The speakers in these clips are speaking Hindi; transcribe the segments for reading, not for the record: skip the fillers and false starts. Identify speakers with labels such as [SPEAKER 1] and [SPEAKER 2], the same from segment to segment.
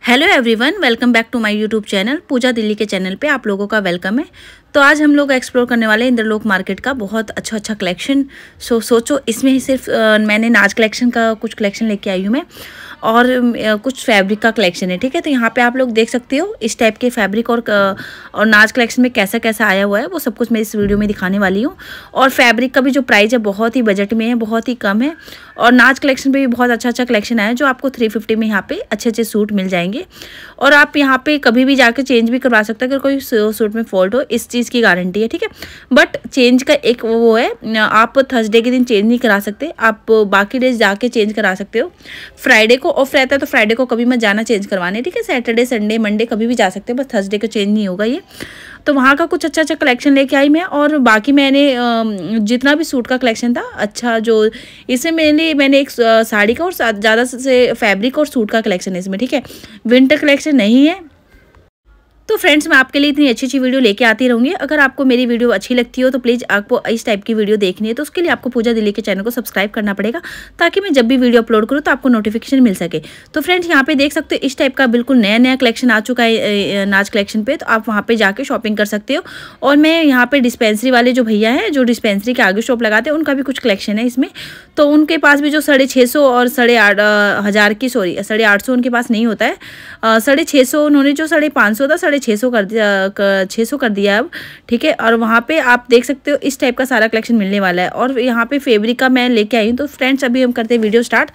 [SPEAKER 1] Hello everyone, welcome back to my YouTube channel. Pooja Delhi के चैनल पे आप लोगों का वेलकम है। तो आज हम लोग एक्सप्लोर करने वाले हैं इंद्रलोक मार्केट का बहुत अच्छा कलेक्शन। सोचो इसमें ही सिर्फ मैंने नाज कलेक्शन का कुछ कलेक्शन लेके आई हूँ मैं, और कुछ फैब्रिक का कलेक्शन है। ठीक है, तो यहाँ पे आप लोग देख सकते हो इस टाइप के फैब्रिक और नाज कलेक्शन में कैसा कैसा आया हुआ है, वो सब कुछ मैं इस वीडियो में दिखाने वाली हूँ। और फैब्रिक का भी जो प्राइस है बहुत ही बजट में है, बहुत ही कम है। और नाज कलेक्शन पे भी बहुत अच्छा कलेक्शन आया है, जो आपको 350 में यहाँ पे अच्छे सूट मिल जाएंगे। और आप यहाँ पे कभी भी जाके चेंज भी करवा सकते हैं अगर कोई सूट में फॉल्ट हो, इस चीज़ की गारंटी है। ठीक है, बट चेंज का एक वो है, आप थर्सडे के दिन चेंज नहीं करा सकते, आप बाकी डेज जाके चेंज करा सकते हो। फ्राइडे को ऑफ रहता है तो फ्राइडे को कभी मत जाना चेंज करवाने। ठीक है, सैटरडे संडे मंडे कभी भी जा सकते हैं, बस थर्सडे को चेंज नहीं होगा ये। तो वहाँ का कुछ अच्छा कलेक्शन लेके आई मैं। और बाकी मैंने जितना भी सूट का कलेक्शन था अच्छा, जो इसमें मैंने एक साड़ी का और ज़्यादा से फैब्रिक और सूट का कलेक्शन है इसमें। ठीक है, विंटर कलेक्शन नहीं है। तो फ्रेंड्स, मैं आपके लिए इतनी अच्छी वीडियो लेके आती रहूँगी। अगर आपको मेरी वीडियो अच्छी लगती हो तो प्लीज़ आपको इस टाइप की वीडियो देखनी है, तो उसके लिए आपको पूजा दिल्ली के चैनल को सब्सक्राइब करना पड़ेगा, ताकि मैं जब भी वीडियो अपलोड करूँ तो आपको नोटिफिकेशन मिल सके। तो फ्रेंड्स, यहाँ पे देख सकते हो इस टाइप का बिल्कुल नया कलेक्शन आ चुका है नाज कलेक्शन पे, तो आप वहाँ पर जाके शॉपिंग कर सकते हो। और मैं यहाँ पे डिस्पेंसरी वाले जो भैया हैं, जो डिस्पेंसरी के आगे शॉप लगाते हैं, उनका भी कुछ कलेक्शन है इसमें। तो उनके पास भी जो 650 और 8,500 की 850 उनके पास नहीं होता है, 650 उन्होंने जो 550 था 650 कर दिया, 600 कर दिया अब। ठीक है, और वहाँ पे आप देख सकते हो इस टाइप का सारा कलेक्शन मिलने वाला है। और यहाँ पे फैब्रिक का मैं लेके आई हूँ। तो फ्रेंड्स, अभी हम करते हैं वीडियो स्टार्ट।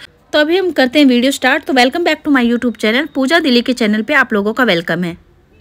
[SPEAKER 1] तो welcome back to my YouTube channel. Pooja Delhi के चैनल पे आप लोगों का वेलकम है।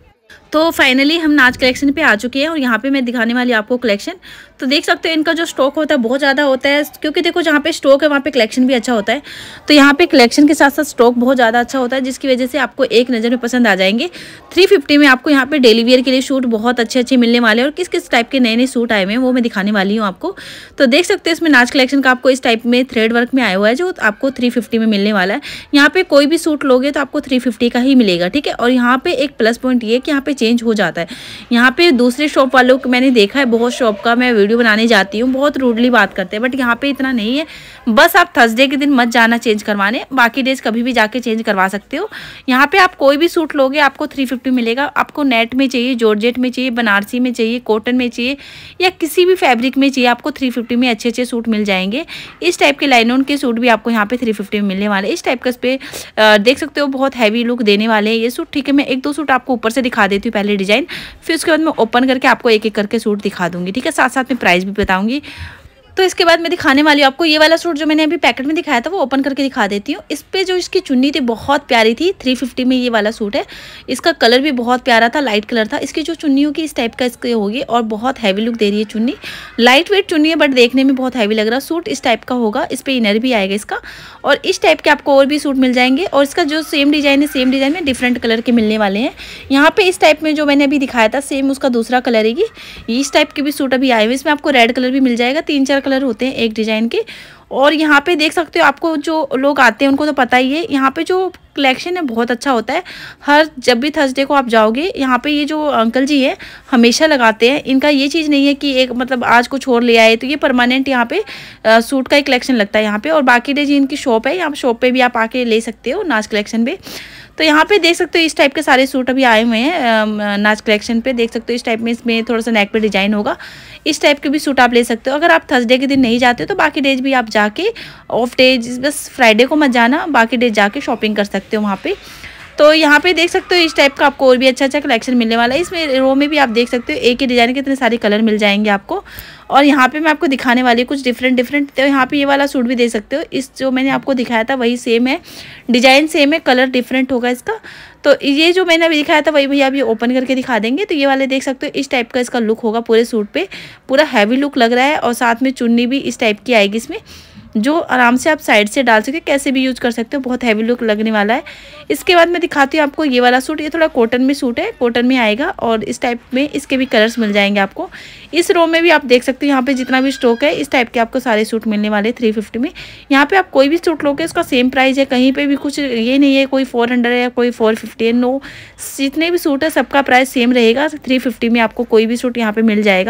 [SPEAKER 1] तो फाइनली हम नाज कलेक्शन पे आ चुके हैं, और यहाँ पे मैं दिखाने वाली आपको कलेक्शन। तो देख सकते हो इनका जो स्टॉक होता है बहुत ज़्यादा होता है, क्योंकि देखो जहाँ पे स्टॉक है वहाँ पे कलेक्शन भी अच्छा होता है। तो यहाँ पे कलेक्शन के साथ साथ स्टॉक बहुत ज़्यादा अच्छा होता है, जिसकी वजह से आपको एक नज़र में पसंद आ जाएंगे। 350 में आपको यहाँ पे डेली वियर के लिए सूट बहुत अच्छे मिलने वाले हैं। और किस किस टाइप के नए सूट आए हुए हैं वो मैं दिखाने वाली हूँ आपको। तो देख सकते हो इसमें नाज कलेक्शन का आपको इस टाइप में थ्रेड वर्क में आया हुआ है, जो आपको 350 में मिलने वाला है। यहाँ पे कोई भी सूट लोगे तो आपको 350 का ही मिलेगा। ठीक है, और यहाँ पे एक प्लस पॉइंट ये कि यहाँ पे चेंज हो जाता है। यहाँ पे दूसरे शॉप वालों को मैंने देखा है, बहुत शॉप का मैं वीडियो बनाने जाती हूँ, बहुत रूडली बात करते हैं, बट यहाँ पे इतना नहीं है। बस आप थर्सडे के दिन मत जाना चेंज करवाने, बाकी डेज कभी भी जाके चेंज करवा सकते हो। यहाँ पे आप कोई भी सूट लोगे आपको 350 मिलेगा। आपको नेट में चाहिए, जॉर्जेट में चाहिए, बनारसी में चाहिए, कॉटन में चाहिए, या किसी भी फैब्रिक में चाहिए, आपको 350 में अच्छे सूट मिल जाएंगे। इस टाइप के लाइनोन के सूट भी आपको यहाँ पे 350 में मिलने वाले। इस टाइप का इस पे देख सकते हो बहुत हैवी लुक देने वाले हैं ये सूट। ठीक है, मैं एक दो सूट आपको ऊपर से दिखा देती हूँ पहले डिजाइन, फिर उसके बाद मैं ओपन करके आपको एक एक करके सूट दिखा दूंगी। ठीक है, साथ साथ में प्राइस भी बताऊंगी। तो इसके बाद मैं दिखाने वाली हूँ आपको ये वाला सूट जो मैंने अभी पैकेट में दिखाया था, वो ओपन करके दिखा देती हूँ। इस पे जो इसकी चुन्नी थी बहुत प्यारी थी। 350 में ये वाला सूट है। इसका कलर भी बहुत प्यारा था, लाइट कलर था। इसकी जो चुन्नी होगी इस टाइप का इसकी होगी, और बहुत हैवी लुक दे रही है चुन्नी। लाइट वेट चुन्नी है, बट देखने में बहुत हैवी लग रहा है। सूट इस टाइप का होगा, इस पर इनर भी आएगा इसका। और इस टाइप के आपको और भी सूट मिल जाएंगे। और इसका जो सेम डिजाइन है, सेम डिजाइन में डिफरेंट कलर के मिलने वाले हैं। यहाँ पे इस टाइप में जो मैंने अभी दिखाया था सेम उसका दूसरा कलर है। इस टाइप के भी सूट अभी आए हुए, इसमें आपको रेड कलर भी मिल जाएगा। 3-4 कलर होते हैं एक डिजाइन के। और यहाँ पे देख सकते हो, आपको जो लोग आते हैं उनको तो पता ही है, यहाँ पे जो कलेक्शन है बहुत अच्छा होता है। जब भी थर्सडे को आप जाओगे, यहाँ पे ये जो अंकल जी हैं हमेशा लगाते हैं। इनका ये चीज़ नहीं है कि एक मतलब आज कुछ और ले आए, तो ये परमानेंट यहाँ पे सूट का ही कलेक्शन लगता है यहाँ पे। और बाकी डे जी इनकी शॉप है, यहाँ शॉप पे भी आप आके ले सकते हो नाज कलेक्शन पे। तो यहाँ पे देख सकते हो इस टाइप के सारे सूट अभी आए हुए हैं नाज कलेक्शन पे। देख सकते हो इस टाइप में, इसमें थोड़ा सा नेक पे डिजाइन होगा। इस टाइप के भी सूट आप ले सकते हो। अगर आप थर्सडे के दिन नहीं जाते हो तो बाकी डेज भी आप जाके, ऑफ डेज बस फ्राइडे को मत जाना, बाकी डेज जाके शॉपिंग कर सकते हो वहाँ पे। तो यहाँ पे देख सकते हो इस टाइप का आपको और भी अच्छा कलेक्शन मिलने वाला है। इसमें रो में भी आप देख सकते हो एक ही डिजाइन के इतने सारे कलर मिल जाएंगे आपको। और यहाँ पे मैं आपको दिखाने वाली हूँ कुछ डिफरेंट। तो यहाँ पे ये वाला सूट भी देख सकते हो, इस जो मैंने आपको दिखाया था वही सेम है, डिजाइन सेम है, कलर डिफरेंट होगा इसका। तो ये जो मैंने अभी दिखाया था वही भैया अभी ओपन करके दिखा देंगे। तो ये वाले देख सकते हो इस टाइप का इसका लुक होगा पूरे सूट पे, पूरा हैवी लुक लग रहा है। और साथ में चुन्नी भी इस टाइप की आएगी इसमें, जो आराम से आप साइड से डाल सकते हो, कैसे भी यूज कर सकते हो, बहुत हैवी लुक लगने वाला है। इसके बाद मैं दिखाती हूँ आपको ये वाला सूट। ये थोड़ा कॉटन में सूट है, कॉटन में आएगा। और इस टाइप में इसके भी कलर्स मिल जाएंगे आपको। इस रो में भी आप देख सकते हो, यहाँ पे जितना भी स्टॉक है इस टाइप के आपको सारे सूट मिलने वाले 350 में। यहाँ पे आप कोई भी सूट लोगे उसका सेम प्राइस है, कहीं पे भी कुछ ये नहीं है कोई 400 है या कोई 450 है, नो। जितने भी सूट है सबका प्राइस सेम रहेगा। 350 में आपको कोई भी सूट यहाँ पे मिल जाएगा।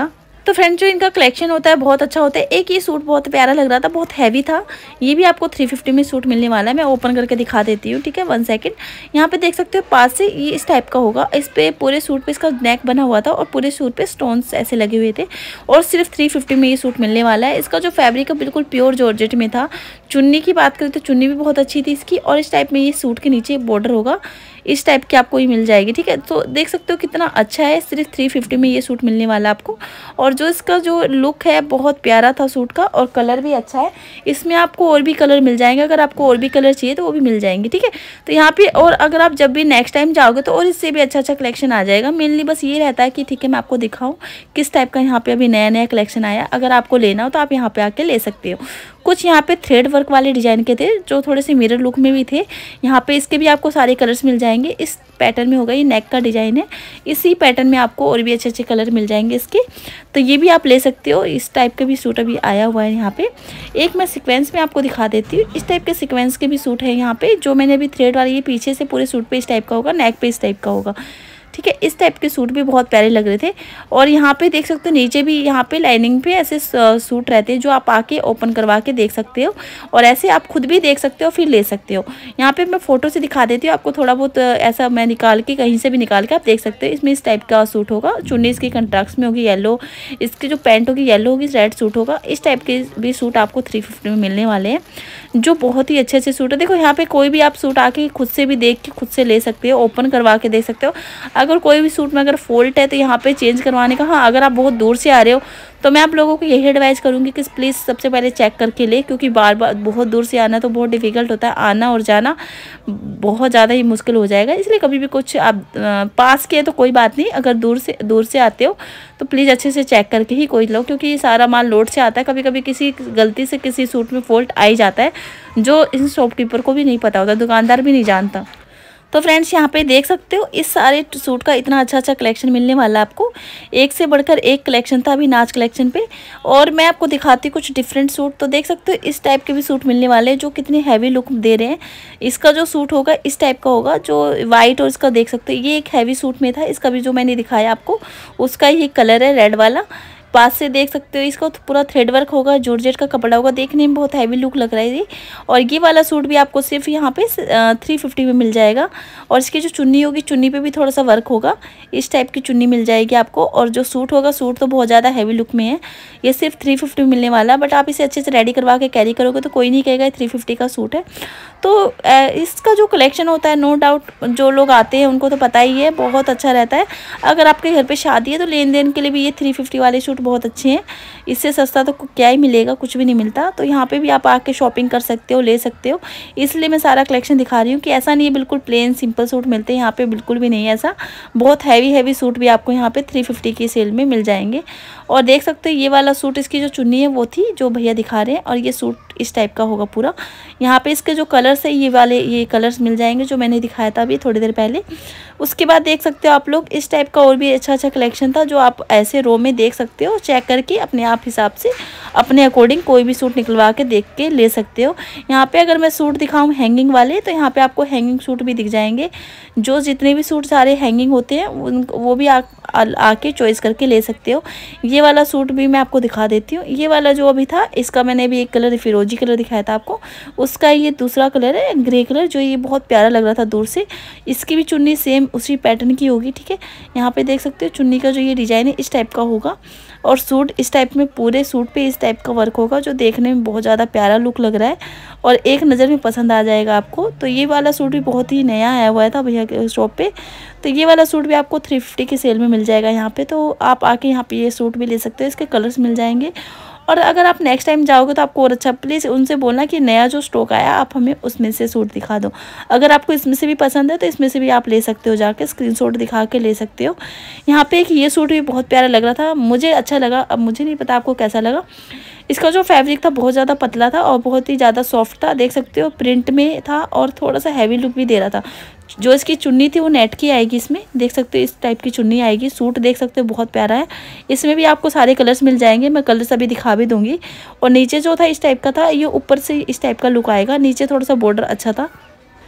[SPEAKER 1] तो फ्रेंड्स जो इनका कलेक्शन होता है बहुत अच्छा होता है। एक ये सूट बहुत प्यारा लग रहा था, बहुत हैवी था, ये भी आपको 350 में सूट मिलने वाला है। मैं ओपन करके दिखा देती हूँ, ठीक है, 1 सेकंड। यहाँ पे देख सकते हो पास से ये इस टाइप का होगा। इस पे पूरे सूट पे इसका नेक बना हुआ था और पूरे सूट पे स्टोन्स ऐसे लगे हुए थे और सिर्फ 350 में ये सूट मिलने वाला है। इसका जो फैब्रिक है बिल्कुल प्योर जॉर्जेट में था। चुन्नी की बात करें तो चुन्नी भी बहुत अच्छी थी इसकी, और इस टाइप में ये सूट के नीचे बॉर्डर होगा, इस टाइप की आपको ये मिल जाएगी, ठीक है। तो देख सकते हो कितना अच्छा है, सिर्फ 350 में ये सूट मिलने वाला आपको। और जो इसका जो लुक है बहुत प्यारा था सूट का, और कलर भी अच्छा है। इसमें आपको और भी कलर मिल जाएंगे, अगर आपको और भी कलर चाहिए तो वो भी मिल जाएंगे, ठीक है। तो यहाँ पे और अगर आप जब भी नेक्स्ट टाइम जाओगे तो और इससे भी अच्छा अच्छा कलेक्शन आ जाएगा। मेनली बस ये रहता है कि ठीक है मैं आपको दिखाऊँ किस टाइप का यहाँ पे अभी नया नया कलेक्शन आया। अगर आपको लेना हो तो आप यहाँ पे आके ले सकते हो। कुछ यहाँ पे थ्रेड वर्क वाले डिजाइन के थे जो थोड़े से मिरर लुक में भी थे। यहाँ पे इसके भी आपको सारे कलर्स मिल जाएंगे। इस पैटर्न में होगा, ये नेक का डिजाइन है, इसी पैटर्न में आपको और भी अच्छे अच्छे कलर मिल जाएंगे इसके। तो ये भी आप ले सकते हो। इस टाइप का भी सूट अभी आया हुआ है यहाँ पे। एक मैं सीक्वेंस में आपको दिखा देती हूँ। इस टाइप के सीक्वेंस के भी सूट है यहाँ पे। जो मैंने अभी थ्रेड वाली, ये पीछे से पूरे सूट पे इस टाइप का होगा, नेक पे इस टाइप का होगा, ठीक है। इस टाइप के सूट भी बहुत प्यारे लग रहे थे। और यहाँ पे देख सकते हो नीचे भी यहाँ पे लाइनिंग पे ऐसे सूट रहते हैं जो आप आके ओपन करवा के देख सकते हो, और ऐसे आप खुद भी देख सकते हो फिर ले सकते हो। यहाँ पे मैं फोटो से दिखा देती हूँ आपको, थोड़ा बहुत ऐसा मैं निकाल के कहीं से भी निकाल के आप देख सकते हो। इसमें इस टाइप का सूट होगा, चुन्नी इसकी कंट्रास्ट में होगी येलो, इसकी जो पैंट होगी येलो होगी, रेड सूट होगा। इस टाइप के भी सूट आपको 350 में मिलने वाले हैं, जो बहुत ही अच्छे अच्छे सूट है। देखो यहाँ पे कोई भी आप सूट आके खुद से भी देख के खुद से ले सकते हो, ओपन करवा के देख सकते हो। अगर कोई भी सूट में अगर फॉल्ट है तो यहाँ पे चेंज करवाने का। हाँ, अगर आप बहुत दूर से आ रहे हो तो मैं आप लोगों को यही एडवाइस करूँगी कि प्लीज़ सबसे पहले चेक करके ले, क्योंकि बार बार बहुत दूर से आना तो बहुत डिफ़िकल्ट होता है, आना और जाना बहुत ज़्यादा ही मुश्किल हो जाएगा। इसलिए कभी भी कुछ आप पास के तो कोई बात नहीं, अगर दूर से आते हो तो प्लीज़ अच्छे से चेक करके ही कोई लो, क्योंकि ये सारा माल लोड से आता है। कभी कभी किसी गलती से किसी सूट में फॉल्ट आ ही जाता है, जो इन शॉपकीपर को भी नहीं पता होता, दुकानदार भी नहीं जानता। तो फ्रेंड्स यहाँ पे देख सकते हो इस सारे सूट का इतना अच्छा अच्छा कलेक्शन मिलने वाला है आपको। एक से बढ़कर एक कलेक्शन था अभी नाज कलेक्शन पे, और मैं आपको दिखाती हूँ कुछ डिफरेंट सूट। तो देख सकते हो इस टाइप के भी सूट मिलने वाले हैं जो कितने हैवी लुक दे रहे हैं। इसका जो सूट होगा इस टाइप का होगा, जो वाइट, और इसका देख सकते हो ये एक हैवी सूट में था। इसका भी जो मैंने दिखाया आपको उसका ये कलर है रेड वाला। पास से देख सकते हो इसका पूरा थ्रेड वर्क होगा, जॉर्जेट का कपड़ा होगा, देखने में बहुत हैवी लुक लग रहा है ये। और ये वाला सूट भी आपको सिर्फ यहाँ पे 350 में मिल जाएगा। और इसकी जो चुन्नी होगी, चुन्नी पे भी थोड़ा सा वर्क होगा, इस टाइप की चुन्नी मिल जाएगी आपको। और जो सूट होगा, सूट तो बहुत ज़्यादा हैवी लुक में है, ये सिर्फ 350 में मिलने वाला है। बट आप इसे अच्छे से रेडी करवा के कैरी करोगे तो कोई नहीं कहेगा 350 का सूट है। तो इसका जो कलेक्शन होता है, नो डाउट जो लोग आते हैं उनको तो पता ही है, बहुत अच्छा रहता है। अगर आपके घर पे शादी है तो लेन देन के लिए भी ये 350 वाले सूट बहुत अच्छे हैं। इससे सस्ता तो क्या ही मिलेगा, कुछ भी नहीं मिलता। तो यहाँ पे भी आप आके शॉपिंग कर सकते हो, ले सकते हो। इसलिए मैं सारा कलेक्शन दिखा रही हूँ कि ऐसा नहीं है बिल्कुल प्लेन सिंपल सूट मिलते हैं यहाँ पे, बिल्कुल भी नहीं है ऐसा। बहुत हैवी सूट भी आपको यहाँ पे 350 की सेल में मिल जाएंगे। और देख सकते हो ये वाला सूट, इसकी जो चुन्नी है वो थी जो भैया दिखा रहे हैं, और ये सूट इस टाइप का होगा पूरा। यहाँ पे इसके जो कलर्स है ये कलर्स मिल जाएंगे जो मैंने दिखाया था अभी थोड़ी देर पहले। उसके बाद देख सकते हो आप लोग इस टाइप का और भी अच्छा कलेक्शन था, जो आप ऐसे रो में देख सकते हो, चेक करके अपने आप हिसाब से अपने अकॉर्डिंग कोई भी सूट निकलवा के देख के ले सकते हो। यहाँ पे अगर मैं सूट दिखाऊँ हैंगिंग वाले, तो यहाँ पे आपको हैंगिंग सूट भी दिख जाएंगे। जो जितने भी सूट सारे हैंगिंग होते हैं वो भी आके चॉइस करके ले सकते हो। ये वाला सूट भी मैं आपको दिखा देती हूँ। ये वाला जो अभी था, इसका मैंने अभी एक कलर फिरोजी कलर दिखाया था आपको, उसका ये दूसरा कलर है ग्रे कलर, जो ये बहुत प्यारा लग रहा था दूर से। इसकी भी चुन्नी सेम उसी पैटर्न की होगी, ठीक है। यहाँ पे देख सकते हो चुन्नी का जो ये डिजाइन है इस टाइप का होगा, और सूट इस टाइप में, पूरे सूट पे इस टाइप का वर्क होगा, जो देखने में बहुत ज़्यादा प्यारा लुक लग रहा है और एक नज़र में पसंद आ जाएगा आपको। तो ये वाला सूट भी बहुत ही नया आया हुआ था भैया के शॉप पे। तो ये वाला सूट भी आपको 350 की सेल में मिल जाएगा यहाँ पे। तो आप आके यहाँ पे ये सूट भी ले सकते हो, इसके कलर्स मिल जाएंगे। और अगर आप नेक्स्ट टाइम जाओगे तो आपको और अच्छा, प्लीज़ उनसे बोलना कि नया जो स्टॉक आया आप हमें उसमें से सूट दिखा दो। अगर आपको इसमें से भी पसंद है तो इसमें से भी आप ले सकते हो, जाके स्क्रीनशॉट दिखा के ले सकते हो। यहाँ पे एक ये सूट भी बहुत प्यारा लग रहा था, मुझे अच्छा लगा। अब मुझे नहीं पता आपको कैसा लगा। इसका जो फैब्रिक था बहुत ज़्यादा पतला था और बहुत ही ज़्यादा सॉफ्ट था, देख सकते हो प्रिंट में था, और थोड़ा सा हैवी लुक भी दे रहा था। जो इसकी चुन्नी थी वो नेट की आएगी, इसमें देख सकते हो इस टाइप की चुन्नी आएगी। सूट देख सकते हो बहुत प्यारा है। इसमें भी आपको सारे कलर्स मिल जाएंगे, मैं कलर्स अभी दिखा भी दूंगी। और नीचे जो था इस टाइप का था, ये ऊपर से इस टाइप का लुक आएगा, नीचे थोड़ा सा बॉर्डर अच्छा था।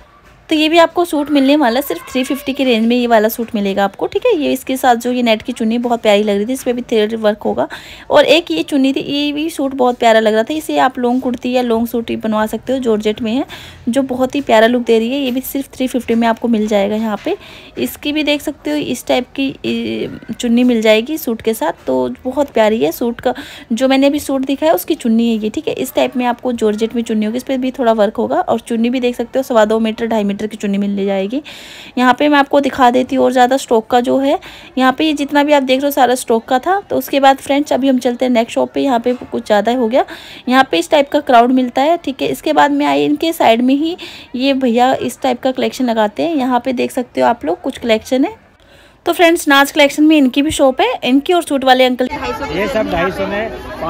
[SPEAKER 1] तो ये भी आपको सूट मिलने वाला सिर्फ 350 की रेंज में, ये वाला सूट मिलेगा आपको, ठीक है। ये इसके साथ जो ये नेट की चुन्नी बहुत प्यारी लग रही थी, इस पर भी थ्रेड वर्क होगा। और एक ये चुन्नी थी, ये भी सूट बहुत प्यारा लग रहा था। इसे आप लॉन्ग कुर्ती या लॉन्ग सूट ही बनवा सकते हो, जॉर्जेट में है, जो बहुत ही प्यारा लुक दे रही है। ये भी सिर्फ 350 में आपको मिल जाएगा यहाँ पे। इसकी भी देख सकते हो इस टाइप की चुन्नी मिल जाएगी सूट के साथ, तो बहुत प्यारी है। सूट का जो मैंने अभी सूट दिखाया उसकी चुन्नी है ये, ठीक है। इस टाइप में आपको जॉर्जेट में चुन्नी होगी, इस पर भी थोड़ा वर्क होगा। और चुन्नी भी देख सकते हो 2.25 मीटर 2.5 मीटर की चुन्नी मिल जाएगी। यहाँ पे मैं आपको दिखा देती हूँ और ज़्यादा स्टॉक का जो है यहाँ पे, ये जितना भी आप देख रहे हो सारा स्टॉक का था। तो उसके बाद फ्रेंड्स अभी हम चलते हैं नेक्स्ट शॉप पे। यहाँ पे कुछ ज़्यादा हो गया, यहाँ पे इस टाइप का क्राउड मिलता है, ठीक है। इसके बाद में आई इनके साइड में ही ये भैया इस टाइप का कलेक्शन लगाते हैं। यहाँ पे देख सकते हो आप लोग कुछ कलेक्शन है। तो फ्रेंड्स नाज कलेक्शन में इनकी भी शॉप है, इनकी और सूट वाले अंकल
[SPEAKER 2] ये सब 250 में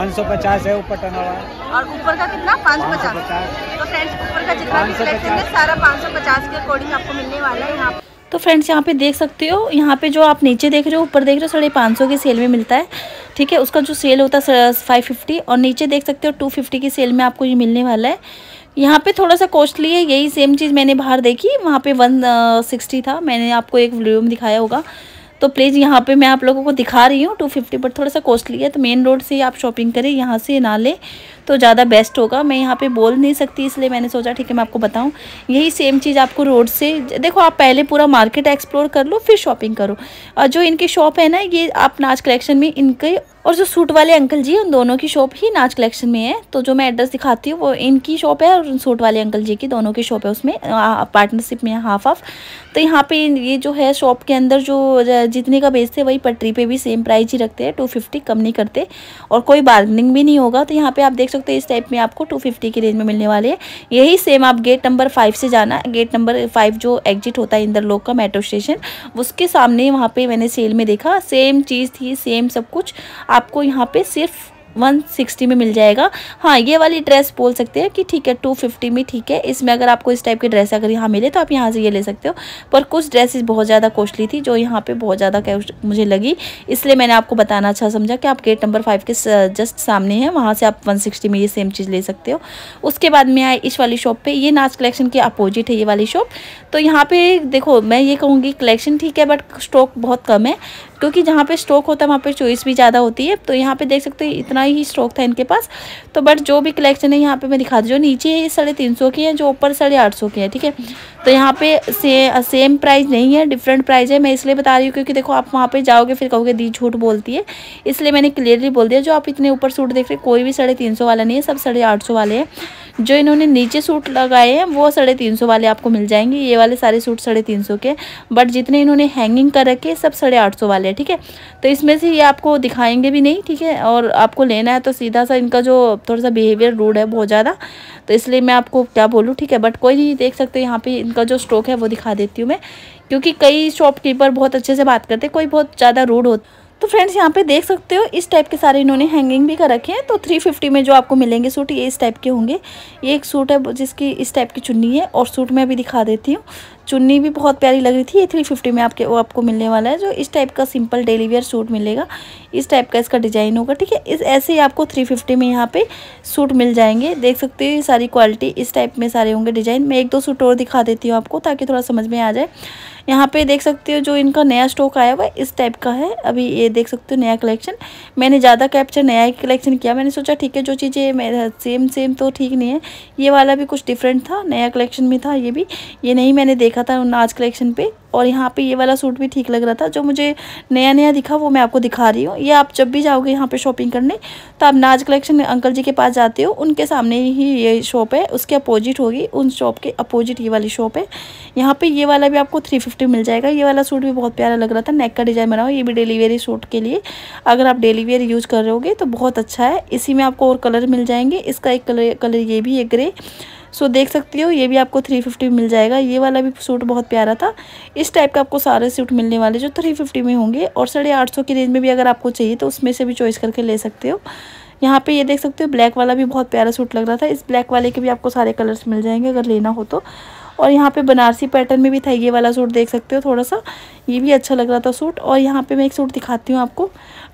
[SPEAKER 2] 550 है ऊपर टना हुआ है।
[SPEAKER 1] और ऊपर का कितना 550। तो फ्रेंड्स ऊपर का जितना भी कलेक्शन है सारा 550 के अकॉर्डिंग आपको मिलने वाला है यहाँ। तो फ्रेंड्स यहाँ पे देख सकते हो, यहाँ पे जो आप नीचे देख रहे हो ऊपर देख रहे हो 550 की सेल में मिलता है, ठीक है। उसका जो सेल होता है 550, और नीचे देख सकते हो 250 की सेल में आपको ये मिलने वाला है। यहाँ पे थोड़ा सा कॉस्टली है, यही सेम चीज़ मैंने बाहर देखी, वहाँ पे 160 था, मैंने आपको एक वीडियो में दिखाया होगा। तो प्लीज़ यहाँ पे मैं आप लोगों को दिखा रही हूँ 250, बट थोड़ा सा कॉस्टली है। तो मेन रोड से आप शॉपिंग करें, यहाँ से ना ले तो ज़्यादा बेस्ट होगा। मैं यहाँ पे बोल नहीं सकती, इसलिए मैंने सोचा ठीक है मैं आपको बताऊँ। यही सेम चीज़ आपको रोड से देखो, आप पहले पूरा मार्केट एक्सप्लोर कर लो फिर शॉपिंग करो। और जो इनकी शॉप है ना, ये आप नाज कलेक्शन में इनके और जो सूट वाले अंकल जी उन दोनों की शॉप ही नाज कलेक्शन में है। तो जो मैं एड्रेस दिखाती हूँ वो इनकी शॉप है और सूट वाले अंकल जी की दोनों की शॉप है, उसमें पार्टनरशिप में हाफ हाफ। तो यहाँ पे ये जो है शॉप के अंदर जो जितने का बेचते हैं वही पटरी पे भी सेम प्राइस ही रखते हैं, 250 कम नहीं करते और कोई बार्गेनिंग भी नहीं होगा। तो यहाँ पे आप देख सकते हैं इस टाइप में आपको 250 की रेंज में मिलने वाले हैं। यही सेम आप गेट नंबर 5 से जाना, गेट नंबर 5 जो एग्जिट होता है इंदरलोक का मेट्रो स्टेशन, उसके सामने वहाँ पे मैंने सेल में देखा, सेम चीज़ थी, सेम सब कुछ आपको यहाँ पे सिर्फ 160 में मिल जाएगा। हाँ, ये वाली ड्रेस बोल सकते हैं कि ठीक है 250 में ठीक है। इसमें अगर आपको इस टाइप की ड्रेस अगर यहाँ मिले तो आप यहाँ से ये ले सकते हो। पर कुछ ड्रेसेस बहुत ज़्यादा कॉस्टली थी जो यहाँ पे बहुत ज़्यादा मुझे लगी, इसलिए मैंने आपको बताना अच्छा समझा कि आप गेट नंबर 5 के जस्ट सामने है, वहाँ से आप 160 में ये सेम चीज़ ले सकते हो। उसके बाद में आए इस वाली शॉप पर, ये नाज कलेक्शन के अपोजिट है ये वाली शॉप। तो यहाँ पे देखो मैं ये कहूँगी कलेक्शन ठीक है बट स्टॉक बहुत कम है, क्योंकि जहाँ पे स्टॉक होता है वहाँ पे चॉइस भी ज़्यादा होती है। तो यहाँ पे देख सकते हो इतना ही स्टॉक था इनके पास। तो बट जो भी कलेक्शन है यहाँ पे मैं दिखा दी, जो नीचे है 350 की है, जो ऊपर 850 की है, ठीक है। तो यहाँ पे सेम प्राइस नहीं है, डिफरेंट प्राइस है। मैं इसलिए बता रही हूँ क्योंकि देखो आप वहाँ पे जाओगे फिर कहोगे दी झूठ बोलती है, इसलिए मैंने क्लियरली बोल दिया। जो आप इतने ऊपर सूट देख रहे हैं कोई भी 350 वाला नहीं है, सब 850 वाले हैं। जो इन्होंने नीचे सूट लगाए हैं वो 350 वाले आपको मिल जाएंगे। ये वाले सारे सूट 350 के, बट जितने इन्होंने हैंगिंग कर रखे सब 850 वाले हैं, ठीक है। तो इसमें से ये आपको दिखाएंगे भी नहीं, ठीक है। और आपको लेना है तो सीधा सा, इनका जो थोड़ा सा बिहेवियर रूड है बहुत ज़्यादा, तो इसलिए मैं आपको क्या बोलूँ, ठीक है। बट कोई नहीं, देख सकते हैं यहाँ पे इनका जो स्टॉक है वो दिखा देती हूँ मैं, क्योंकि कई शॉपकीपर बहुत अच्छे से बात करते हैं, कोई बहुत ज़्यादा रूड होता। तो फ्रेंड्स यहाँ पे देख सकते हो इस टाइप के सारे इन्होंने हैंगिंग भी कर रखे हैं। तो 350 में जो आपको मिलेंगे सूट ये इस टाइप के होंगे। ये एक सूट है जिसकी इस टाइप की चुन्नी है, और सूट मैं अभी दिखा देती हूँ, चुन्नी भी बहुत प्यारी लग रही थी। ये 350 में आपको मिलने वाला है। जो इस टाइप का सिंपल डेली वेयर सूट मिलेगा, इस टाइप का इसका डिज़ाइन होगा, ठीक है। इस ऐसे ही आपको 350 में यहाँ पे सूट मिल जाएंगे। देख सकते हो ये सारी क्वालिटी इस टाइप में सारे होंगे डिज़ाइन। मैं 1-2 सूट और दिखा देती हूँ आपको ताकि थोड़ा समझ में आ जाए। यहाँ पे देख सकते हो जो इनका नया स्टॉक आया हुआ है इस टाइप का है। अभी ये देख सकते हो नया कलेक्शन, मैंने ज़्यादा कैप्चर नया ही कलेक्शन किया। मैंने सोचा ठीक है जो चीज़ें मेरा सेम तो ठीक नहीं है, ये वाला भी कुछ डिफरेंट था, नया कलेक्शन में था ये भी, ये नहीं मैंने देखा था नाज कलेक्शन पे। और यहाँ पे ये वाला सूट भी ठीक लग रहा था, जो मुझे नया दिखा वो मैं आपको दिखा रही हूँ। ये आप जब भी जाओगे यहाँ पे शॉपिंग करने तो आप नाज कलेक्शन अंकल जी के पास जाते हो, उनके सामने ही ये शॉप है, उसके अपोजिट होगी, उन शॉप के अपोजिट ये वाली शॉप है। यहाँ पे ये वाला भी आपको 350 मिल जाएगा। ये वाला सूट भी बहुत प्यारा लग रहा था, नेक का डिज़ाइन बना हुआ, ये भी डेली वेयर सूट के लिए, अगर आप डेली वेयर यूज़ कर रहे होगे तो बहुत अच्छा है। इसी में आपको और कलर मिल जाएंगे, इसका एक कलर ये भी है ग्रे। सो देख सकती हो ये भी आपको 350 मिल जाएगा। ये वाला भी सूट बहुत प्यारा था। इस टाइप का आपको सारे सूट मिलने वाले जो 350 में होंगे, और 850 की रेंज में भी अगर आपको चाहिए तो उसमें से भी चॉइस करके ले सकते हो। यहाँ पे ये देख सकते हो ब्लैक वाला भी बहुत प्यारा सूट लग रहा था। इस ब्लैक वाले के भी आपको सारे कलर्स मिल जाएंगे अगर लेना हो तो। और यहाँ पे बनारसी पैटर्न में भी था ये वाला सूट, देख सकते हो थोड़ा सा, ये भी अच्छा लग रहा था सूट। और यहाँ पे मैं एक सूट दिखाती हूँ आपको,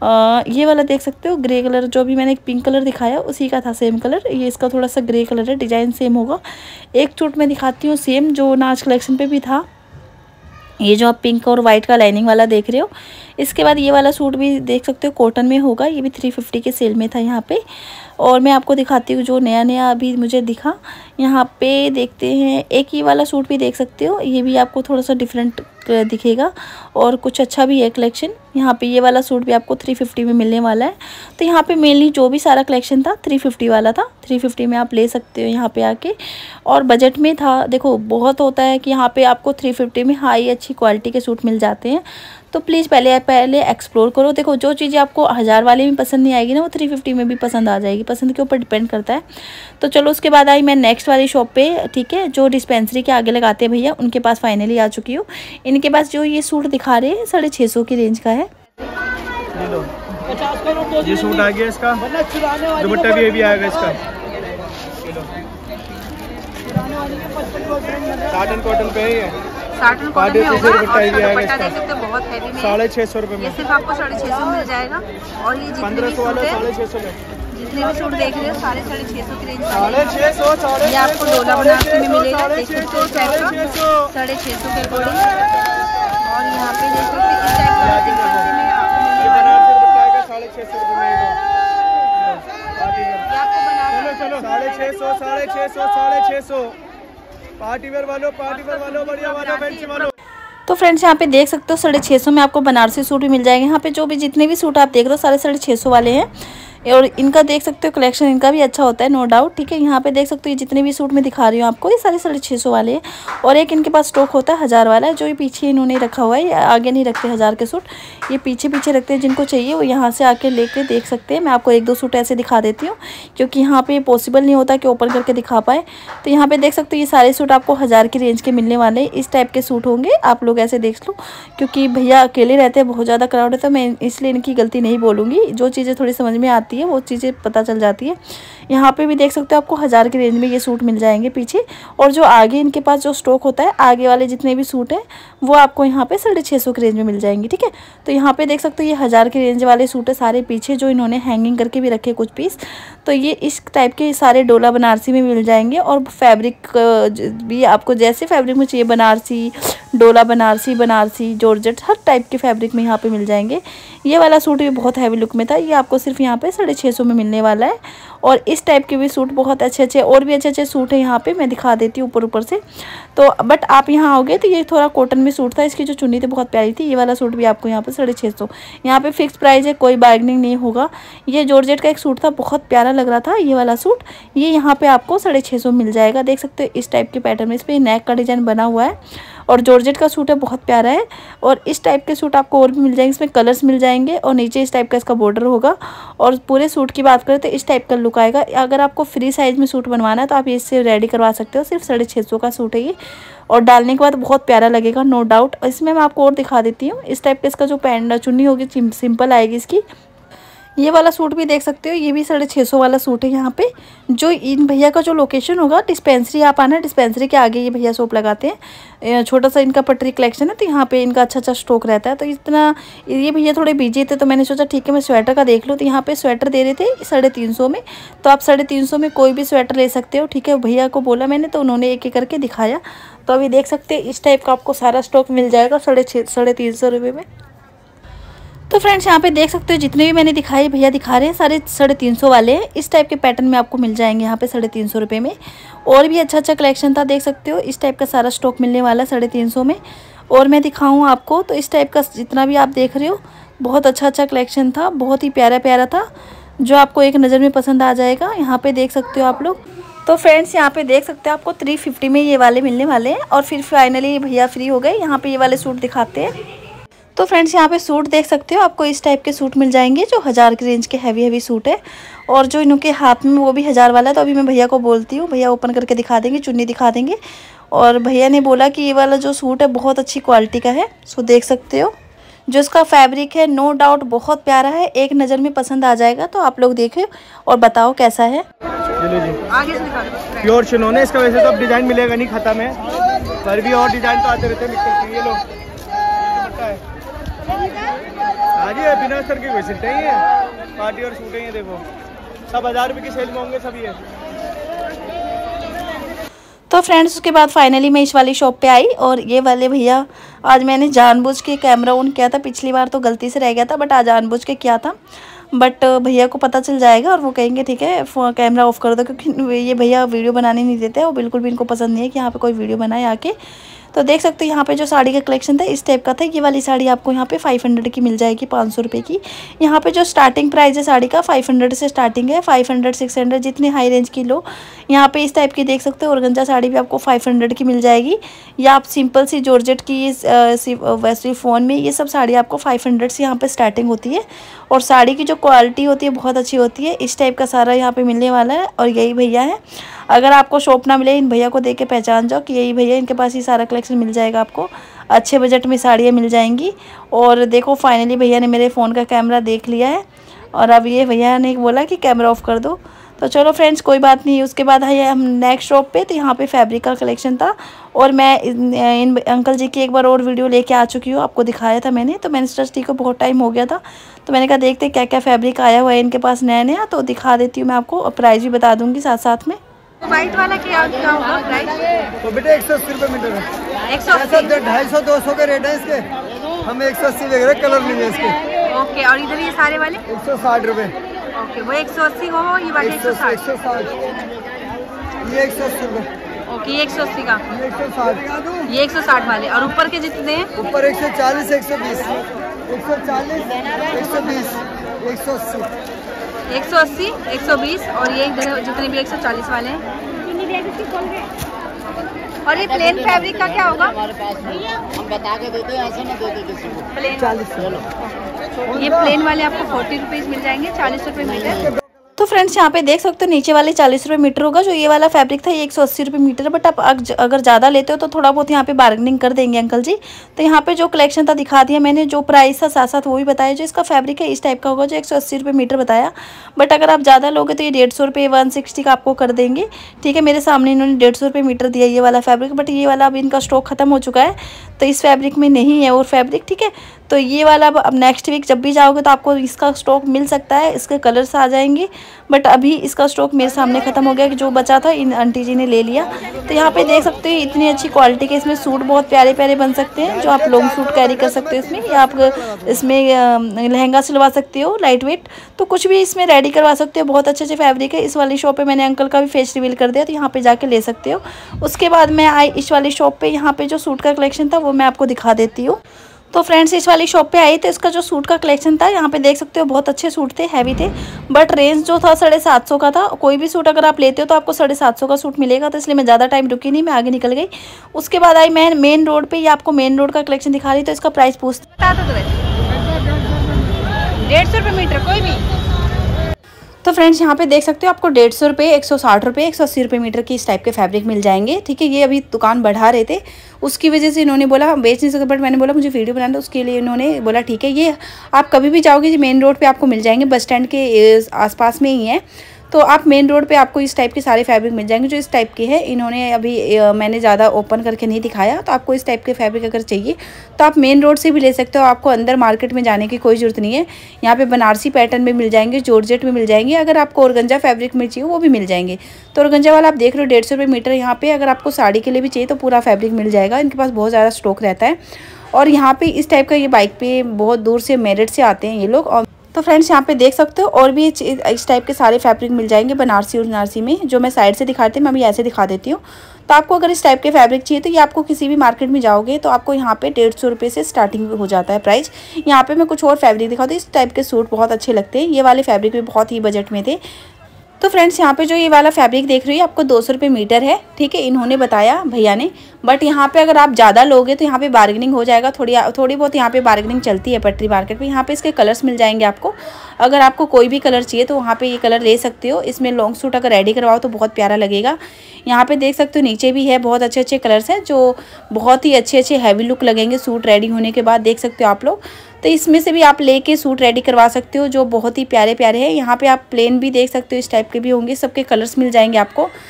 [SPEAKER 1] ये वाला देख सकते हो ग्रे कलर, जो भी मैंने एक पिंक कलर दिखाया उसी का था सेम कलर। ये इसका थोड़ा सा ग्रे कलर है, डिजाइन सेम होगा। एक सूट मैं दिखाती हूँ सेम, जो नाज कलेक्शन पे भी था। ये जो आप पिंक और वाइट का लाइनिंग वाला देख रहे हो। इसके बाद ये वाला सूट भी देख सकते हो, कॉटन में होगा। ये भी 350 के सेल में था यहाँ पे। और मैं आपको दिखाती हूँ जो नया नया अभी मुझे दिखा यहाँ पे। देखते हैं, एक ये वाला सूट भी देख सकते हो, ये भी आपको थोड़ा सा डिफरेंट दिखेगा और कुछ अच्छा भी है कलेक्शन। यहाँ पे ये वाला सूट भी आपको 350 में मिलने वाला है। तो यहाँ पे मेनली जो भी सारा कलेक्शन था 350 वाला था। 350 में आप ले सकते हो यहाँ पे आके, और बजट में था। देखो बहुत होता है कि यहाँ पे आपको 350 में हाई अच्छी क्वालिटी के सूट मिल जाते हैं। तो प्लीज़ पहले एक्सप्लोर करो। देखो जो चीज़ें आपको 1000 वाले में पसंद नहीं आएगी ना, वो 350 में भी पसंद आ जाएगी। पसंद के ऊपर डिपेंड करता है। तो चलो उसके बाद आई मैं नेक्स्ट वाली शॉप पे, ठीक है, जो डिस्पेंसरी के आगे लगाते हैं भैया, उनके पास फाइनली आ चुकी हूँ। इनके पास जो ये सूट दिखा रहे हैं 650 की रेंज का है।
[SPEAKER 2] ये सूट आ गया इसका, दुपट्टा भी आएगा इसका। साटन कॉटन पे है ये,
[SPEAKER 1] साटन कॉटन में होगा। और
[SPEAKER 2] दुपट्टा
[SPEAKER 1] देख सकते हो बहुत हैवी में,
[SPEAKER 2] 650 रुपये में।
[SPEAKER 1] ये सिर्फ आपको 650 मिल जाएगा। और ये जितने भी सूट है,
[SPEAKER 2] 650 में
[SPEAKER 1] जितने भी सूट देख रहे हो सारे 650 की रेंज में।
[SPEAKER 2] 650
[SPEAKER 1] ये आपको डोला बनारसी में मिलेगा। देख सकते हो इस टाइप का 650 के अकॉर्डिंग। और यहाँ पे देख सकते हो इस टाइप का बनारसी में आपको मिलेगा
[SPEAKER 2] 650 रुपये में।
[SPEAKER 1] ये आपको बनारसी
[SPEAKER 2] 650 पार्टी वेयर वालों, बढ़िया वालों, फैंसी वालों।
[SPEAKER 1] तो फ्रेंड्स यहाँ पे देख सकते हो 650 में आपको बनारसी सूट भी मिल जाएंगे। यहाँ पे जो भी जितने भी सूट आप देख रहे हो सारे 650 वाले हैं। और इनका देख सकते हो कलेक्शन इनका भी अच्छा होता है, नो डाउट, ठीक है। यहाँ पे देख सकते हो ये जितने भी सूट मैं दिखा रही हूँ आपको, ये सारे 650 वाले हैं। और एक इनके पास स्टॉक होता है 1000 वाला, जो ये पीछे इन्होंने रखा हुआ है। ये आगे नहीं रखते 1000 के सूट, ये पीछे रखते हैं। जिनको चाहिए वो यहाँ से आके लेके देख सकते हैं। मैं आपको 1-2 सूट ऐसे दिखा देती हूँ, क्योंकि यहाँ पे पॉसिबल नहीं होता कि ओपन करके दिखा पाए। तो यहाँ पे देख सकते हो ये सारे सूट आपको 1000 की रेंज के मिलने वाले हैं। इस टाइप के सूट होंगे, आप लोग ऐसे देख लो। क्योंकि भैया अकेले रहते हैं, बहुत ज़्यादा क्राउड है, तो मैं इसलिए इनकी गलती नहीं बोलूँगी। जो चीज़ें थोड़ी समझ में आती है वो चीज़ें पता चल जाती है। यहाँ पे भी देख सकते हो आपको 1000 की रेंज में ये सूट मिल जाएंगे पीछे। और जो आगे इनके पास जो स्टॉक होता है, आगे वाले जितने भी सूट हैं वो आपको यहाँ पे 650 की रेंज में मिल जाएंगे, ठीक है। तो यहाँ पे देख सकते हो ये 1000 की रेंज वाले सूट है सारे, पीछे जो इन्होंने हैंगिंग करके भी रखे कुछ पीस। तो ये इस टाइप के सारे डोला बनारसी में मिल जाएंगे। और फैब्रिक भी आपको जैसे फैब्रिक में चाहिए, बनारसी, डोला बनारसी, जॉर्जेट, हर टाइप के फैब्रिक में यहाँ पे मिल जाएंगे। ये वाला सूट भी बहुत हैवी लुक में था, ये आपको सिर्फ यहाँ पे 650 में मिलने वाला है। और इस टाइप के भी सूट बहुत अच्छे और भी अच्छे सूट है यहाँ पे, मैं दिखा देती हूँ ऊपर से। तो बट आप यहाँ आओगे तो ये थोड़ा कॉटन में सूट था, इसकी जो चुन्नी थी बहुत प्यारी थी। ये वाला सूट भी आपको यहाँ पे 650, यहाँ पे फिक्स प्राइस है, कोई बार्गेनिंग नहीं होगा। ये जॉर्जेट का एक सूट था, बहुत प्यारा लग रहा था ये वाला सूट, ये यहाँ पे आपको 650 मिल जाएगा। देख सकते हो इस टाइप के पैटर्न में, इस पर नेक का डिजाइन बना हुआ है। और जॉर्जेट का सूट है, बहुत प्यारा है। और इस टाइप के सूट आपको और भी मिल जाएंगे, इसमें कलर्स मिल जाएंगे। और नीचे इस टाइप का इसका बॉर्डर होगा। और पूरे सूट की बात करें तो इस टाइप का लुक आएगा। अगर आपको फ्री साइज में सूट बनवाना है तो आप इससे रेडी करवा सकते हो। सिर्फ 650 का सूट है ये, और डालने के बाद बहुत प्यारा लगेगा, नो डाउट। इसमें मैं आपको और दिखा देती हूँ। इस टाइप का इसका जो पैंट चुन्नी होगी सिंपल आएगी इसकी। ये वाला सूट भी देख सकते हो, ये भी 650 वाला सूट है। यहाँ पे जो इन भैया का जो लोकेशन होगा, डिस्पेंसरी आप आना, डिस्पेंसरी के आगे ये भैया शॉप लगाते हैं। छोटा सा इनका पटरी कलेक्शन है, तो यहाँ पे इनका अच्छा स्टॉक रहता है। तो इतना ये भैया थोड़े बिजी थे, तो मैंने सोचा ठीक है मैं स्वेटर का देख लूँ। तो यहाँ पे स्वेटर दे रहे थे 350 में, तो आप 350 में कोई भी स्वेटर ले सकते हो, ठीक है। भैया को बोला मैंने, तो उन्होंने एक करके दिखाया। तो अभी देख सकते हैं इस टाइप का आपको सारा स्टॉक मिल जाएगा 350 रुपये में। तो फ्रेंड्स यहाँ पे देख सकते हो जितने भी मैंने दिखाए भैया दिखा रहे हैं सारे 350 वाले हैं। इस टाइप के पैटर्न में आपको मिल जाएंगे यहाँ पे 350 रुपये में। और भी अच्छा कलेक्शन था, देख सकते हो इस टाइप का सारा स्टॉक मिलने वाला है 350 में। और मैं दिखाऊँ आपको तो इस टाइप का जितना भी आप देख रहे हो बहुत अच्छा कलेक्शन था, बहुत ही प्यारा था, जो आपको एक नज़र में पसंद आ जाएगा। यहाँ पे देख सकते हो आप लोग। तो फ्रेंड्स यहाँ पे देख सकते हो आपको 350 में ये वाले मिलने वाले हैं। और फिर फाइनली भैया फ्री हो गए, यहाँ पे ये वाले सूट दिखाते हैं। तो फ्रेंड्स यहाँ पे सूट देख सकते हो, आपको इस टाइप के सूट मिल जाएंगे जो 1000 की रेंज के हैवी सूट है। और जो इनके हाथ में वो भी 1000 वाला है। तो अभी मैं भैया को बोलती हूँ, भैया ओपन करके दिखा देंगे, चुन्नी दिखा देंगे। और भैया ने बोला कि ये वाला जो सूट है बहुत अच्छी क्वालिटी का है। सो देख सकते हो जो इसका फैब्रिक है, नो डाउट बहुत प्यारा है, एक नज़र में पसंद आ जाएगा। तो आप लोग देखो और बताओ कैसा है।
[SPEAKER 2] आगे से दिखा दो। प्योर चिनोन है इसका, वैसे तो अब डिजाइन मिलेगा नहीं खत्म है, पर भी और डिजाइन तो आते रहते हैं। ये लो
[SPEAKER 3] हाँ जी, बिना स्तर की कोई सिलते ही है, पार्टी और सूटें हैं, देखो सब 1000 रुपये की सेल में होंगे सब ये।
[SPEAKER 1] तो फ्रेंड्स उसके बाद फाइनली मैं इस वाली शॉप पे आई और ये वाले भैया, आज मैंने जानबूझ के कैमरा ऑन किया था, पिछली बार तो गलती से रह गया था बट आज जानबूझ के किया था। बट भैया को पता चल जाएगा और वो कहेंगे ठीक है कैमरा ऑफ कर दो, क्योंकि ये भैया वीडियो बनाने नहीं देते, वो बिल्कुल भी इनको पसंद नहीं है कि यहाँ पे कोई वीडियो बनाए आके। तो देख सकते हो यहाँ पे जो साड़ी का कलेक्शन था इस टाइप का था। ये वाली साड़ी आपको यहाँ पे 500 की मिल जाएगी, 500 रुपये की। यहाँ पे जो स्टार्टिंग प्राइस है साड़ी का 500 से स्टार्टिंग है, 500 600 जितनी हाई रेंज की लो। यहाँ पे इस टाइप की देख सकते हो ऑर्गेन्जा साड़ी भी आपको 500 की मिल जाएगी, या आप सिंपल सी जॉर्जेट की वैसे फ़ोन में ये सब साड़ी आपको 500 से यहाँ पे स्टार्टिंग होती है। और साड़ी की जो क्वालिटी होती है बहुत अच्छी होती है। इस टाइप का सारा यहाँ पे मिलने वाला है और यही भैया है। अगर आपको शॉप ना मिले इन भैया को देख के पहचान जाओ कि यही भैया, इनके पास ही सारा कलेक्शन मिल जाएगा आपको। अच्छे बजट में साड़ियाँ मिल जाएंगी। और देखो फाइनली भैया ने मेरे फ़ोन का कैमरा देख लिया है और अब ये भैया ने बोला कि कैमरा ऑफ कर दो। तो चलो फ्रेंड्स कोई बात नहीं। उसके बाद है हम नेक्स्ट शॉप पे, तो यहाँ पे फैब्रिक का कलेक्शन था और मैं इन अंकल जी की एक बार और वीडियो लेके आ चुकी हूँ, आपको दिखाया था मैंने। तो मैंने सोचा को बहुत टाइम हो गया था तो मैंने कहा देखते क्या क्या फैब्रिक आया हुआ है इनके पास नया नया, तो दिखा देती हूँ मैं आपको और प्राइस भी बता दूँगी साथ साथ में।
[SPEAKER 4] व्हाइट वाला क्या होगा प्राइस?
[SPEAKER 3] तो बेटा 180 रुपये मीटर है,
[SPEAKER 4] 180,
[SPEAKER 3] 250 200 का रेट है इसके, हम 180 देख रहे, कलर नहीं है इसके।
[SPEAKER 4] ओके, और इधर ये सारे वाले
[SPEAKER 3] 160 रुपये।
[SPEAKER 4] ओके, वो 180 हो, ये वाले 160,
[SPEAKER 3] 160, ये 180 रुपये।
[SPEAKER 4] ओके, ये 180 का,
[SPEAKER 3] ये 160,
[SPEAKER 4] ये 160 वाले। और ऊपर के जितने हैं?
[SPEAKER 3] ऊपर 140 120 140 120 180
[SPEAKER 4] 180 120 और ये इधर जितने भी 140 वाले हैं। और ये प्लेन फैब्रिक का क्या होगा?
[SPEAKER 5] हम बता के देते हैं, ऐसे ना देते किसी को।
[SPEAKER 4] प्लेन
[SPEAKER 3] 40।
[SPEAKER 4] ये प्लेन वाले आपको 40 रुपीज़ मिल जाएंगे, 40 रुपये मीटर।
[SPEAKER 1] तो फ्रेंड्स यहाँ पे देख सकते हो नीचे वाले 40 रुपये मीटर होगा। जो ये वाला फैब्रिक था ये 180 रुपये मीटर है, बट आप अगर ज़्यादा लेते हो तो थोड़ा बहुत यहाँ पे बार्गेनिंग कर देंगे अंकल जी। तो यहाँ पे जो कलेक्शन था दिखा दिया मैंने, जो प्राइस था साथ साथ वो भी बताया। जो इसका फैब्रिक है इस टाइप का होगा जो 180 रुपये मीटर बताया, बट अगर आप ज़्यादा लोगे तो ये 150 रुपये 160 का आपको कर देंगे। ठीक है, मेरे सामने इन्होंने 150 रुपये मीटर दिया ये वाला फैब्रिक, बट ये वाला अब इनका स्टॉक खत्म हो चुका है तो इस फैब्रिक में नहीं है और फैब्रिक। ठीक है, तो ये वाला अब नेक्स्ट वीक जब भी जाओगे तो आपको इसका स्टॉक मिल सकता है, इसके कलर्स आ जाएंगे, बट अभी इसका स्टॉक मेरे सामने ख़त्म हो गया कि जो बचा था इन आंटी जी ने ले लिया। तो यहाँ पे देख सकते हो इतनी अच्छी क्वालिटी के इसमें सूट बहुत प्यारे प्यारे बन सकते हैं, जो आप लॉन्ग सूट कैरी कर सकते हो इसमें, या आप इसमें लहंगा सिलवा सकते हो लाइट वेट, तो कुछ भी इसमें रेडी करवा सकते हो। बहुत अच्छे अच्छे फैब्रिक है। इस वाली शॉप पे मैंने अंकल का भी फेस रिवील कर दिया, तो यहाँ पे जाके ले सकते हो। उसके बाद मैं आई इस वाली शॉप पे, यहाँ पे जो सूट का कलेक्शन था वो मैं आपको दिखा देती हूँ। तो फ्रेंड्स इस वाली शॉप पे आई तो इसका जो सूट का कलेक्शन था यहाँ पे देख सकते हो बहुत अच्छे सूट थे, हैवी थे, बट रेंज जो था 750 का था। कोई भी सूट अगर आप लेते हो तो आपको 750 का सूट मिलेगा, तो इसलिए मैं ज़्यादा टाइम रुकी नहीं, मैं आगे निकल गई। उसके बाद आई मैं मेन रोड पे, ये आपको मेन रोड का कलेक्शन दिखा रही, तो इसका प्राइस पूछते
[SPEAKER 4] 150 रुपये मीटर कोई भी।
[SPEAKER 1] तो फ्रेंड्स यहाँ पे देख सकते हो आपको 150 रुपये 160 रुपये 180 रुपये मीटर की इस टाइप के फैब्रिक मिल जाएंगे। ठीक है, ये अभी दुकान बढ़ा रहे थे, उसकी वजह से इन्होंने बोला हम बेच नहीं सकते, बट मैंने बोला मुझे वीडियो बनाना, उसके लिए इन्होंने बोला ठीक है। ये आप कभी भी जाओगे मेन रोड पे आपको मिल जाएंगे, बस स्टैंड के आसपास में ही है, तो आप मेन रोड पे आपको इस टाइप के सारे फैब्रिक मिल जाएंगे जो इस टाइप के हैं। इन्होंने अभी मैंने ज़्यादा ओपन करके नहीं दिखाया, तो आपको इस टाइप के फैब्रिक अगर चाहिए तो आप मेन रोड से भी ले सकते हो, आपको अंदर मार्केट में जाने की कोई ज़रूरत नहीं है। यहाँ पे बनारसी पैटर्न में मिल जाएंगे, जॉर्जेट में मिल जाएंगे, अगर आपको ऑर्गेन्जा फैब्रिक में चाहिए वो भी मिल जाएंगे। तो ऑर्गेन्जा वाला आप देख रहे हो 150 रुपये मीटर यहाँ पे। अगर आपको साड़ी के लिए भी चाहिए तो पूरा फैब्रिक मिल जाएगा, इनके पास बहुत ज़्यादा स्टॉक रहता है। और यहाँ पे इस टाइप का ये बाइक पे बहुत दूर से मेरठ से आते हैं ये लोग। और तो फ्रेंड्स यहाँ पे देख सकते हो और भी इस टाइप के सारे फैब्रिक मिल जाएंगे बनारसी और बनारसी में, जो मैं साइड से दिखाती हूँ मैं अभी ऐसे दिखा देती हूँ। तो आपको अगर इस टाइप के फैब्रिक चाहिए तो ये आपको किसी भी मार्केट में जाओगे तो आपको यहाँ पे 150 रुपये से स्टार्टिंग हो जाता है प्राइस। यहाँ पे मैं कुछ और फैब्रिक दिखाती हूँ, इस टाइप के सूट बहुत अच्छे लगते हैं, ये वाले फैब्रिक भी बहुत ही बजट में थे। तो फ्रेंड्स यहाँ पे जो ये वाला फैब्रिक देख रही है आपको 200 रुपये मीटर है। ठीक है, इन्होंने बताया भैया ने, बट यहाँ पे अगर आप ज़्यादा लोगे तो यहाँ पे बार्गेनिंग हो जाएगा, थोड़ी बहुत यहाँ पे बार्गेनिंग चलती है पटरी मार्केट में। यहाँ पे इसके कलर्स मिल जाएंगे आपको, अगर आपको कोई भी कलर चाहिए तो वहाँ पे ये कलर ले सकते हो। इसमें लॉन्ग सूट अगर रेडी करवाओ तो बहुत प्यारा लगेगा। यहाँ पे देख सकते हो नीचे भी है, बहुत अच्छे अच्छे कलर्स हैं जो बहुत ही अच्छे अच्छे हैवी लुक लगेंगे सूट रेडी होने के बाद, देख सकते हो आप लोग। तो इसमें से भी आप लेके सूट रेडी करवा सकते हो जो बहुत ही प्यारे प्यारे हैं। यहाँ पे आप प्लेन भी देख सकते हो, इस टाइप के भी होंगे, सबके कलर्स मिल जाएंगे आपको।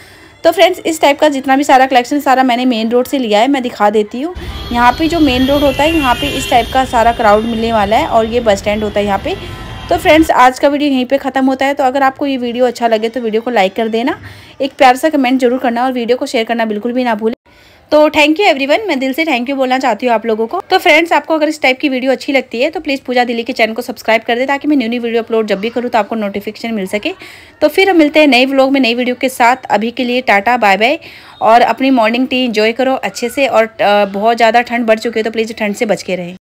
[SPEAKER 1] तो फ्रेंड्स इस टाइप का जितना भी सारा कलेक्शन सारा मैंने मेन रोड से लिया है, मैं दिखा देती हूँ। यहाँ पे जो मेन रोड होता है यहाँ पे इस टाइप का सारा क्राउड मिलने वाला है और ये बस स्टैंड होता है यहाँ पे। तो फ्रेंड्स आज का वीडियो यहीं पे ख़त्म होता है। तो अगर आपको ये वीडियो अच्छा लगे तो वीडियो को लाइक कर देना, एक प्यार सा कमेंट जरूर करना और वीडियो को शेयर करना बिल्कुल भी ना भूलें। तो थैंक यू एवरीवन, मैं दिल से थैंक यू बोलना चाहती हूँ आप लोगों को। तो फ्रेंड्स आपको अगर इस टाइप की वीडियो अच्छी लगती है तो प्लीज़ पूजा दिल्ली के चैनल को सब्सक्राइब कर दे, ताकि मैं न्यू वीडियो अपलोड जब भी करूँ तो आपको नोटिफिकेशन मिल सके। तो फिर हम मिलते हैं नए व्लॉग में नई वीडियो के साथ। अभी के लिए टाटा बाय बाय, और अपनी मॉर्निंग टी एंजॉय करो अच्छे से। और बहुत ज़्यादा ठंड बढ़ चुकी है तो प्लीज़ ठंड से बच के रहें।